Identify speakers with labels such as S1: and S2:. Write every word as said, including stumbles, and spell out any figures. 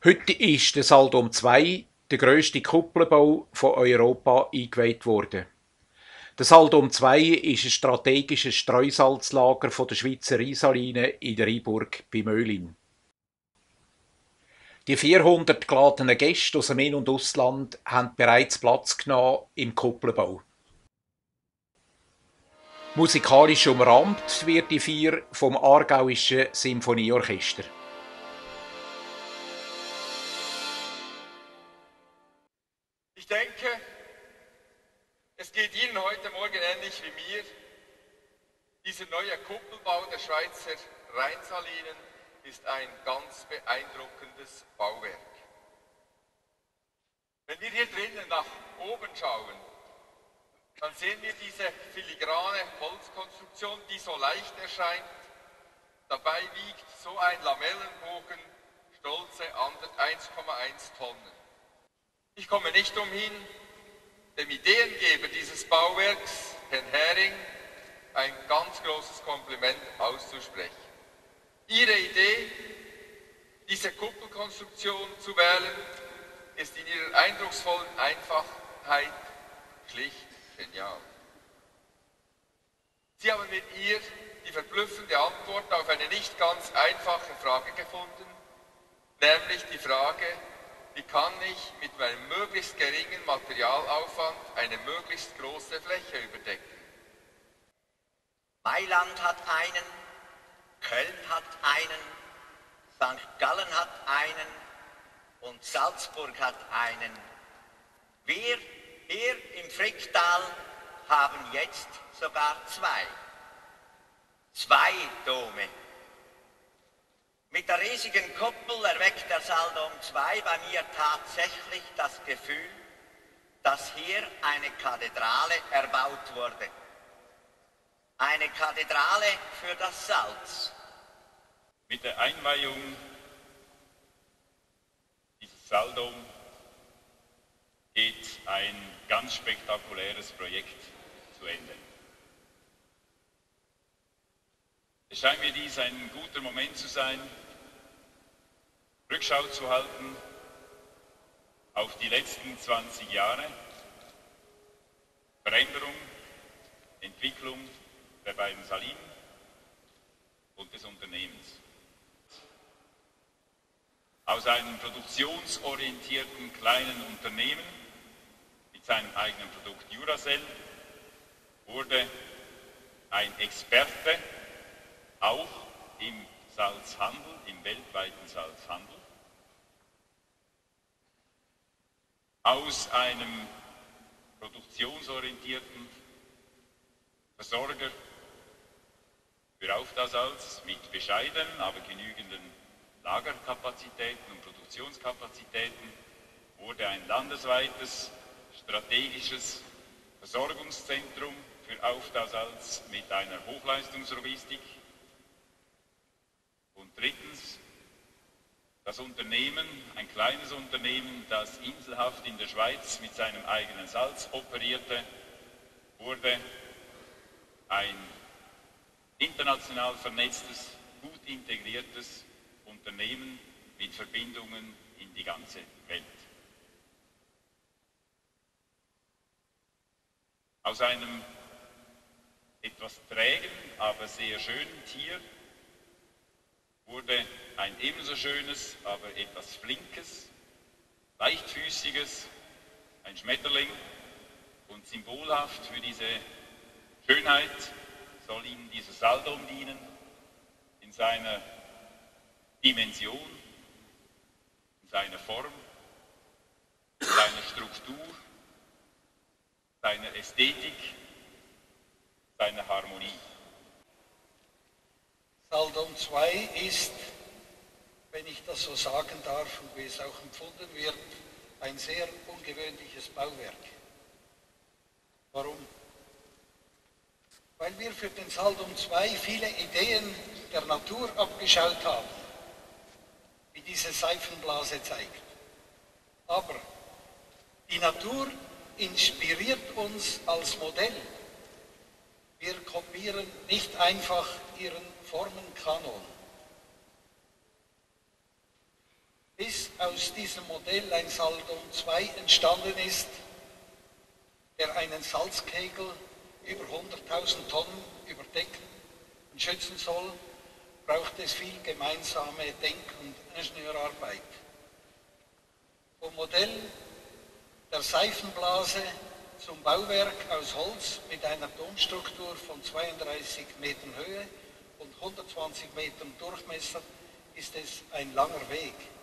S1: Heute ist der Saldum zwei, der grösste Kuppelbau von Europa, eingeweiht worden. Der Saldum zwei ist ein strategisches Streusalzlager der Schweizer Rheinsaline in der Rheinburg bei Möhlin. Die vierhundert geladenen Gäste aus dem In- und Ausland haben bereits Platz genommen im Kuppelbau. Musikalisch umrahmt wird die Feier vom Aargauischen Symphonieorchester.
S2: Ich denke, es geht Ihnen heute Morgen ähnlich wie mir. Dieser neue Kuppelbau der Schweizer Rheinsalinen ist ein ganz beeindruckendes Bauwerk. Wenn wir hier drinnen nach oben schauen, dann sehen wir diese filigrane Holzkonstruktion, die so leicht erscheint. Dabei wiegt so ein Lamellenbogen stolze eins Komma eins Tonnen. Ich komme nicht umhin, dem Ideengeber dieses Bauwerks, Herrn Hering, ein ganz großes Kompliment auszusprechen. Ihre Idee, diese Kuppelkonstruktion zu wählen, ist in ihrer eindrucksvollen Einfachheit schlicht genial. Sie haben mit ihr die verblüffende Antwort auf eine nicht ganz einfache Frage gefunden, nämlich die Frage, wie kann ich mit meinem möglichst geringen Materialaufwand eine möglichst große Fläche überdecken?
S3: Mailand hat einen, Köln hat einen, Sankt Gallen hat einen und Salzburg hat einen. Wir hier im Fricktal haben jetzt sogar zwei. Zwei Dome. Mit der riesigen Kuppel erweckt der Saldum zwei bei mir tatsächlich das Gefühl, dass hier eine Kathedrale erbaut wurde. Eine Kathedrale für das Salz.
S4: Mit der Einweihung dieses Saldum geht ein ganz spektakuläres Projekt zu Ende. Es scheint mir dies ein guter Moment zu sein, Rückschau zu halten auf die letzten zwanzig Jahre, Veränderung, Entwicklung der beiden Salinen und des Unternehmens. Aus einem produktionsorientierten kleinen Unternehmen mit seinem eigenen Produkt Juracell wurde ein Experte, auch im Salzhandel, im weltweiten Salzhandel. Aus einem produktionsorientierten Versorger für Auftasalz mit bescheidenen, aber genügenden Lagerkapazitäten und Produktionskapazitäten wurde ein landesweites strategisches Versorgungszentrum für Auftasalz mit einer Hochleistungslogistik. Und drittens, das Unternehmen, ein kleines Unternehmen, das inselhaft in der Schweiz mit seinem eigenen Salz operierte, wurde ein international vernetztes, gut integriertes Unternehmen mit Verbindungen in die ganze Welt. Aus einem etwas trägen, aber sehr schönen Tier wurde ein ebenso schönes, aber etwas flinkes, leichtfüßiges, ein Schmetterling, und symbolhaft für diese Schönheit soll Ihnen dieses Saldum dienen, in seiner Dimension, in seiner Form, in seiner Struktur, seiner Ästhetik, seiner Harmonie.
S5: Saldum zwei ist, wenn ich das so sagen darf und wie es auch empfunden wird, ein sehr ungewöhnliches Bauwerk. Warum? Weil wir für den Saldum zwei viele Ideen der Natur abgeschaut haben, wie diese Seifenblase zeigt. Aber die Natur inspiriert uns als Modell. Wir kopieren nicht einfach ihren Formenkanon. Bis aus diesem Modell ein Saldum zwei entstanden ist, der einen Salzkegel über hunderttausend Tonnen überdecken und schützen soll, braucht es viel gemeinsame Denk- und Ingenieurarbeit. Vom Modell der Seifenblase zum Bauwerk aus Holz mit einer Domstruktur von zweiunddreißig Metern Höhe und hundertzwanzig Metern Durchmesser ist es ein langer Weg.